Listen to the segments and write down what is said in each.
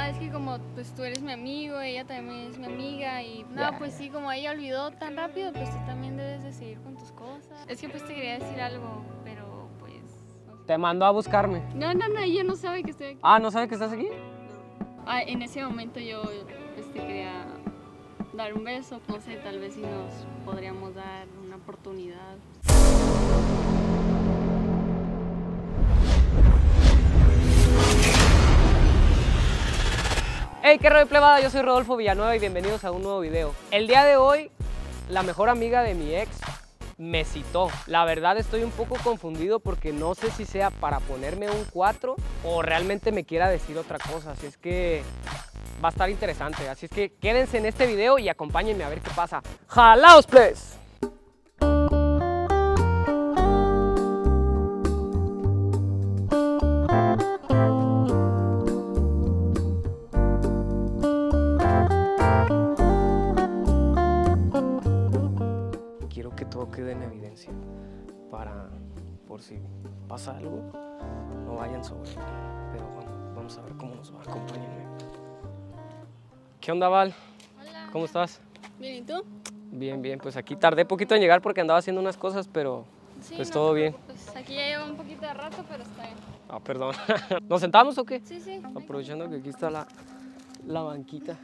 es que como pues tú eres mi amigo, ella también es mi amiga y no, pues sí, como ella olvidó tan rápido, pues tú también debes de seguir con tus cosas. Es que pues te quería decir algo, pero pues... No sé. Te mandó a buscarme. No, ella no sabe que estoy aquí. Ah, ¿no sabe que estás aquí? No. En ese momento yo pues te quería dar un beso, no sé, tal vez si nos podríamos dar una oportunidad. Hey, qué rollo plebada, yo soy Rodolfo Villanueva y bienvenidos a un nuevo video. El día de hoy, la mejor amiga de mi ex me citó. La verdad estoy un poco confundido porque no sé si sea para ponerme un 4 o realmente me quiera decir otra cosa, así es que va a estar interesante. Así es que quédense en este video y acompáñenme a ver qué pasa. ¡Jalaos, please! Quiero que todo quede en evidencia para, por si pasa algo, no vayan sobre mí. Pero bueno, vamos a ver cómo nos va. Acompáñenme. ¿Qué onda, Val? Hola. ¿Cómo estás? Bien, ¿y tú? Bien, bien. Pues aquí tardé poquito en llegar porque andaba haciendo unas cosas, pero Sí, pues no todo te bien. preocupes. Aquí ya lleva un poquito de rato, pero está bien. Ah, perdón. ¿Nos sentamos o qué? Sí, sí. Aprovechando que aquí está la banquita.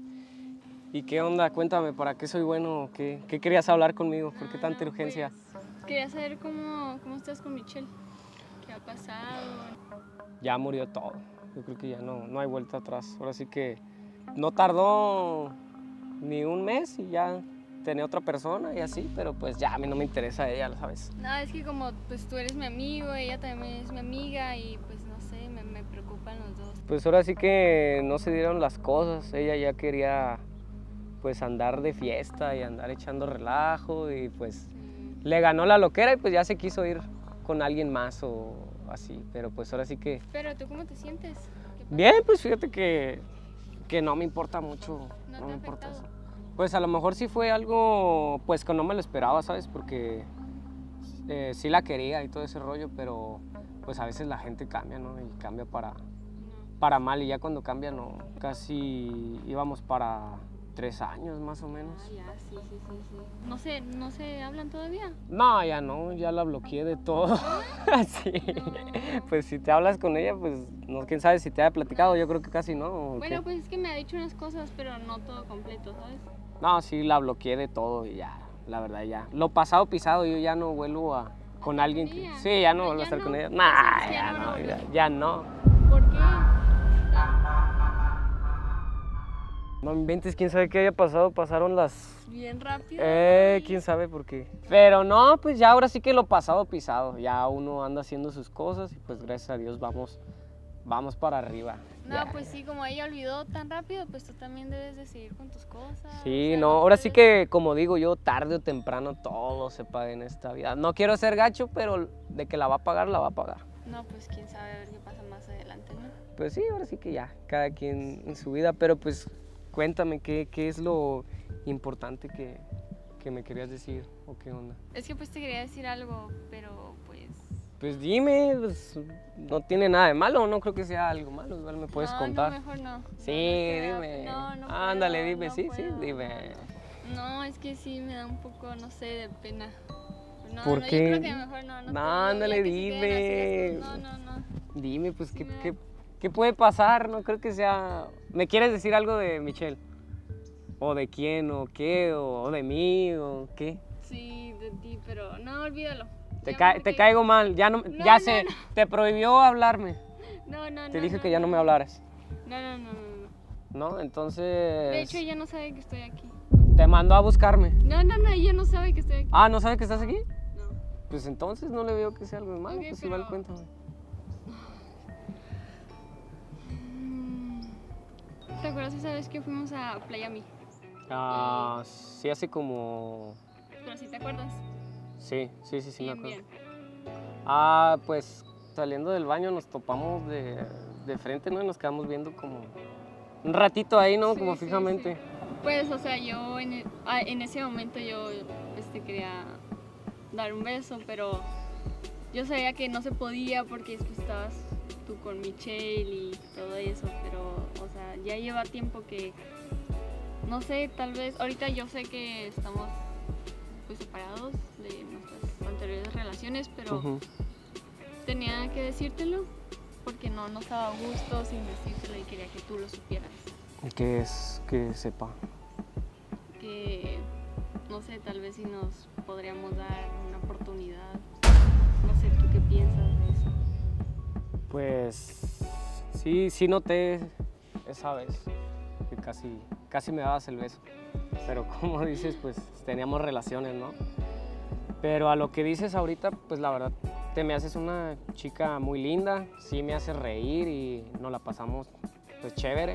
¿Y qué onda? Cuéntame, ¿para qué soy bueno? ¿Qué querías hablar conmigo? ¿Por qué tanta urgencia? Pues, quería saber cómo estás con Michelle. ¿Qué ha pasado? Ya murió todo. Yo creo que ya no hay vuelta atrás. Ahora sí que no tardó ni un mes y ya tenía otra persona y así, pero pues ya a mí no me interesa ella, ¿lo sabes? No, es que como pues tú eres mi amigo, ella también es mi amiga y pues no sé, me preocupan los dos. Pues ahora sí que no se dieron las cosas. Ella ya quería pues andar de fiesta y andar echando relajo y pues le ganó la loquera y pues ya se quiso ir con alguien más o así, pero pues ahora sí que... Pero ¿tú cómo te sientes? ¿Qué pasa? Bien, pues fíjate que no me importa mucho, ¿No no te me ha importa eso. afectado? Pues a lo mejor sí fue algo pues que no me lo esperaba, ¿sabes? Porque sí la quería y todo ese rollo, pero pues a veces la gente cambia, ¿no? Y cambia para mal y ya cuando cambia no, casi íbamos para 3 años más o menos. Ah, ya, sí. ¿No se hablan todavía? No, ya no, ya la bloqueé de todo. Sí. No. Pues si te hablas con ella, pues no, quién sabe si te ha platicado, yo creo que casi no. ¿o Bueno, qué? pues es que me ha dicho unas cosas, pero no todo completo, ¿sabes? No, sí, la bloqueé de todo y ya, la verdad ya. Lo pasado pisado, yo ya no vuelvo con alguien que... ella? Sí, ya no No, vuelvo a ya estar no. con ella. Ya Nah, sí, ya ya no no, van a volver. ya no. ¿Por qué? No me inventes, quién sabe qué haya pasado, pasaron las... Bien rápido. quién sabe por qué. Pero no, pues ya ahora sí que lo pasado pisado. Ya uno anda haciendo sus cosas y pues gracias a Dios vamos para arriba. No, Ya. pues sí, como ella olvidó tan rápido, pues tú también debes de seguir con tus cosas. Sí, o sea, no, ahora sí puedes- que como digo yo, tarde o temprano todo se paga en esta vida. No quiero ser gacho, pero de que la va a pagar, la va a pagar. No, pues quién sabe a ver qué pasa más adelante, ¿no? Pues sí, ahora sí que ya, cada quien en su vida, pero pues cuéntame qué es lo importante que me querías decir o qué onda. Es que pues te quería decir algo, pero pues... Pues dime, pues, no tiene nada de malo, no creo que sea algo malo, igual me puedes no, contar. No, mejor no. Sí, No, dime. No Ándale, puedo, dime, no sí, puedo, dime. No, es que sí me da un poco, no sé, de pena. No, ¿Por no, qué? yo creo que mejor no te digo, Ándale, ya que se queden así dime. las cosas. No. Dime, pues, Sí, ¿qué puede pasar? No creo que sea... ¿Me quieres decir algo de Michelle? ¿O de quién, o qué, o de mí, o qué? Sí, de ti, pero no, olvídalo. Te, Ya ca- mejor te que- caigo mal, ya no, No, ya no, sé, no. te prohibió hablarme. No. Te dije que ya no me hablaras. No. ¿No? De Entonces... hecho, ella no sabe que estoy aquí. Te mandó a buscarme. No, ella no sabe que estoy aquí. Ah, ¿no sabe que estás aquí? No. Pues entonces no le veo que sea algo de malo, Ok, pues igual pero- cuéntame. ¿Te acuerdas esa vez que fuimos a Playami? Ah, sí, hace como... Pero sí te acuerdas. Sí, me Bien, acuerdo. bien. Ah, pues saliendo del baño nos topamos de frente, ¿no? Y nos quedamos viendo como un ratito ahí, ¿no? Sí, Como sí, fijamente. sí. Pues, o sea, yo en ese momento yo quería dar un beso, pero yo sabía que no se podía porque después estabas tú con Michelle y todo eso, pero, o sea, ya lleva tiempo que, no sé, tal vez, ahorita yo sé que estamos pues separados de nuestras anteriores relaciones, pero tenía que decírtelo porque no estaba a gusto sin decírtelo y quería que tú lo supieras. ¿Qué es que sepa? Que, no sé, tal vez si nos podríamos dar una oportunidad. No sé, ¿tú qué piensas de eso? Pues sí noté esa vez que casi me dabas el beso. Pero como dices, pues teníamos relaciones, ¿no? Pero a lo que dices ahorita, pues la verdad, te me haces una chica muy linda, sí me haces reír y nos la pasamos pues chévere.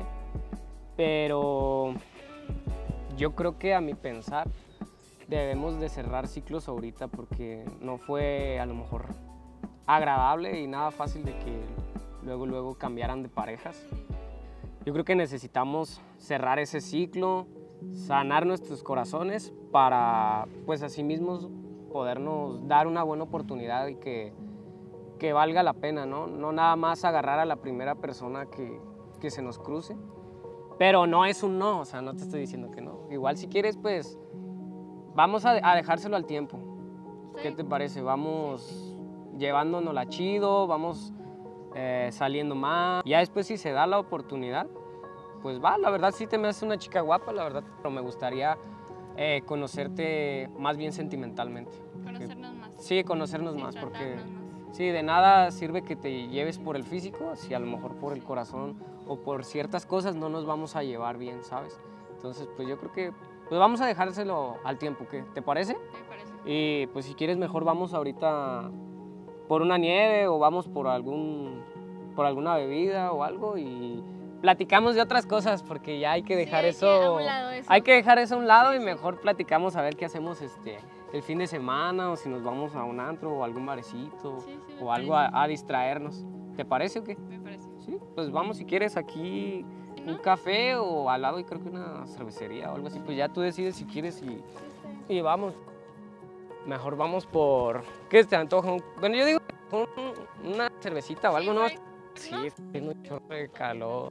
Pero yo creo que a mi pensar debemos de cerrar ciclos ahorita porque no fue a lo mejor agradable y nada fácil de que luego cambiaran de parejas. Yo creo que necesitamos cerrar ese ciclo, sanar nuestros corazones para pues así mismos podernos dar una buena oportunidad y que valga la pena, ¿no? No nada más agarrar a la primera persona que se nos cruce, pero no es un no, o sea, no te estoy diciendo que no. Igual si quieres, pues vamos a dejárselo al tiempo. Sí. ¿Qué te parece? Vamos llevándonosla chido, vamos saliendo más. Ya después si se da la oportunidad, pues va, la verdad sí te me haces una chica guapa, la verdad, pero me gustaría conocerte más bien sentimentalmente. Conocernos más. Sí, conocernos Sí, más, porque más. sí, de nada sirve que te lleves por el físico, si a lo mejor por el corazón o por ciertas cosas no nos vamos a llevar bien, ¿sabes? Entonces, pues yo creo que pues vamos a dejárselo al tiempo, ¿qué? ¿Te parece? Me parece. Y pues si quieres mejor vamos ahorita por una nieve o vamos por alguna bebida o algo y platicamos de otras cosas porque ya hay que dejar sí, eso, a un lado eso. hay que dejar eso a un lado y Sí. mejor platicamos a ver qué hacemos el fin de semana o si nos vamos a un antro o algún barecito Sí, o algo a distraernos. ¿Te parece o qué? Me parece. Sí, pues vamos si quieres aquí un café o al lado y creo que una cervecería o algo así, pues ya tú decides si quieres y vamos. Mejor vamos por, ¿qué te antoja? Bueno, yo digo una cervecita o algo, ¿no? Sí, tengo un chorro de calor.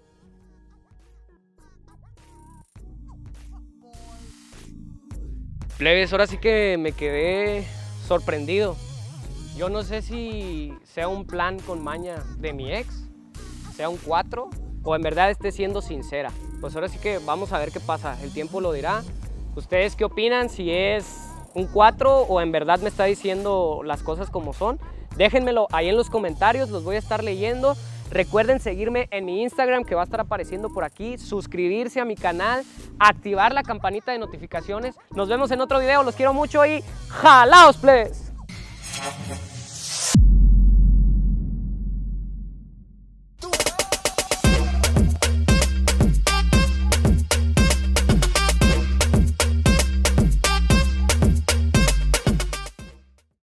Plebes, ahora sí que me quedé sorprendido. Yo no sé si sea un plan con maña de mi ex, sea un 4, o en verdad esté siendo sincera. Pues ahora sí que vamos a ver qué pasa, el tiempo lo dirá. ¿Ustedes qué opinan? Si es un 4 o en verdad me está diciendo las cosas como son. Déjenmelo ahí en los comentarios, los voy a estar leyendo. Recuerden seguirme en mi Instagram que va a estar apareciendo por aquí, suscribirse a mi canal, activar la campanita de notificaciones. Nos vemos en otro video, los quiero mucho y ¡jalaos, plebes!